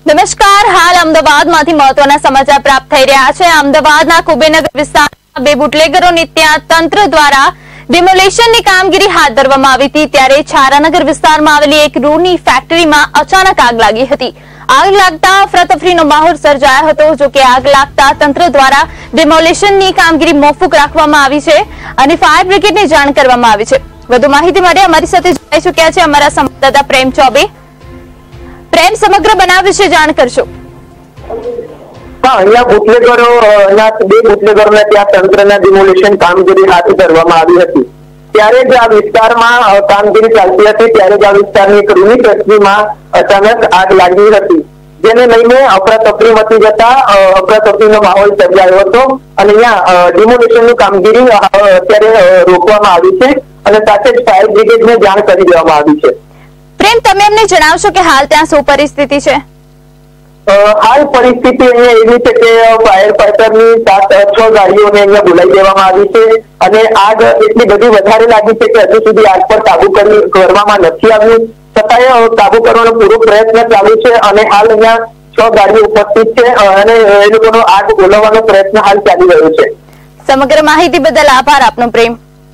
નમસ્કાર, હાલ અમદાવાદમાંથી મહત્વના સમાચાર પ્રાપ્ત થઈ રહ્યા છે। અમદાવાદના કુબેરનગર વિસ્તારમાં બે બુટલેગરોની ત્યાં તંત્ર દ્વારા ડિમોલેશનની કામગીરી હાથ ધરવામાં આવી હતી। ત્યારે છારાનગર વિસ્તારમાં આવેલી એક રૂની ફેક્ટરીમાં અચાનક આગ લાગી હતી। આગ લાગતા અફરાતફરીનો માહોલ સર્જાયો હતો। જો કે આગ લાગતા તંત્ર દ્વારા ડિમોલેશનની કામગીરી મોકૂફ રાખવામાં આવી છે અને ફાયર બ્રિગેડને જાણ કરવામાં આવી છે। વધુ માહિતી માટે અમારી સાથે જોડાઈ ચૂક્યા છે અમારા સંવાદદાતા પ્રેમ ચૌબે। પ્રેમ, સમગ્ર બનાવ વિશે જાણ કરશો। हाँ, अहिया बुटलेगरो बे बुटलेगरोने त्यां तंत्रना डिमोलेशन कामगीरी हाथ धरवामां आवी हती। त्यारे ज आ विस्तारमां कामगीरी चालती हती त्यारे ज आ विस्तारनी एक रूनी फैक्टरीमां अचानक आग लागी हती, जेने लईने अफरातफरी मची जता अफरातफरीनो माहोल सर्जायो हतो अने अहिया डिमोलेशननी कामगीरी अत्यारे रोकवामां आवी छे अने साथे ज फायर ब्रिगेडने जाण करी देवामां आवी छे। प्रेम, तमे अમને જણાવશો કે હાલ ત્યાં શું પરિસ્થિતિ છે? हाल परिस्थिति अहींया एवी छे के फायर फाइटरनी 7-6 गाड़ीओने अहींया बोलावी देवामां आवी छे अने आग એટલી બધી વધારે લાગી છે કે હજુ સુધી આગ પર કાબુ કરવામાં નથી આવ્યું, છતાંય કાબુ કરવાનો પૂરો પ્રયત્ન ચાલુ છે અને હાલ અહીંયા 6 ગાડીઓ ઉપસ્થિત છે અને એ લોકોનો આગ ઓલવવાનો પ્રયત્ન હાલ ચાલી રહ્યો છે। સમગ્ર માહિતી બદલ આભાર આપનો પ્રેમ।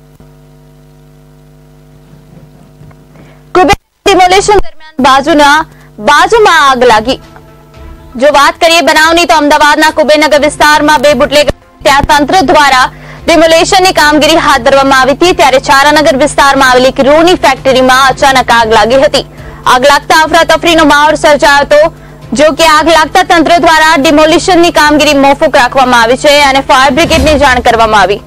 डिमोलेशन दरमियान बाजूमां आग लागी। जो बात करिए बनावनी तो अमदावादना कुबेरनगर विस्तारमां बे बुटलेगर त्यां तंत्र द्वारा डिमोलेशननी कामगीरी हाथ धरवामां आवी हती। त्यारे छारानगर विस्तारमां आवेली एक रूनी फेक्टरीमां अचानक आग लागी हती। आग लागता अफरातफरीनो माहोल सर्जायो हतो। जो कि आग लागता तंत्र द्वारा डिमोलेशननी कामगीरी मोकूफ राखवामां आवी छे अने फायर ब्रिगेडने जाण करवामां आवी।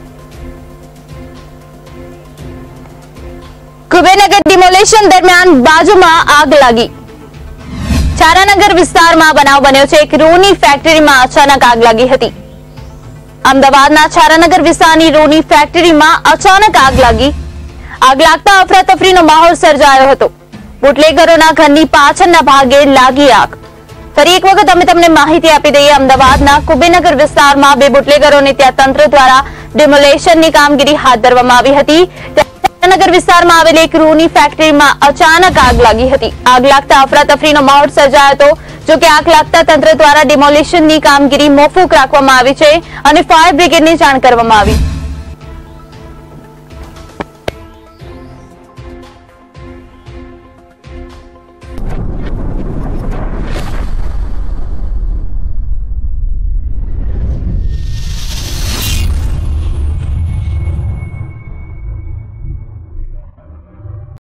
कुबेरनगर डिमोलेशन दरमियान बाजूमां आग लागी। छारानगर विस्तारमां बनाव बन्यो छे। एक रूनी फेक्टरीमां अचानक आग लागी हती। अमदावादना छारानगर विસ્તારની रूनी फेक्टरीमां अचानक आग लागी। आग लागता अफरातफरीनो माहोल सर्जायो हतो। बुटलेगरोना घરની પાછળના ભાગે લાગી આગ। ફરી એક વખત અમે તમને માહિતી આપી દઈએ। અમદાવાદના કુબેરનગર વિસ્તારમાં બે બુટલેગરોને ત્યાં તંત્ર દ્વારા ડિમોલેશનની કામગીરી હાથ ધરવામાં આવી હતી। नगर विस्तार में आवेली एक रूनी फेक्टरी में अचानक आग लगी हती। आग लगता अफरातफरीनो माहोल सर्जायो हतो। जो कि आग लगता तंत्र द्वारा डिमोलेशननी कामगीरी मोकूफ राखवामां आवी छे अने फायर ब्रिगेडने जाण करवामां आवी।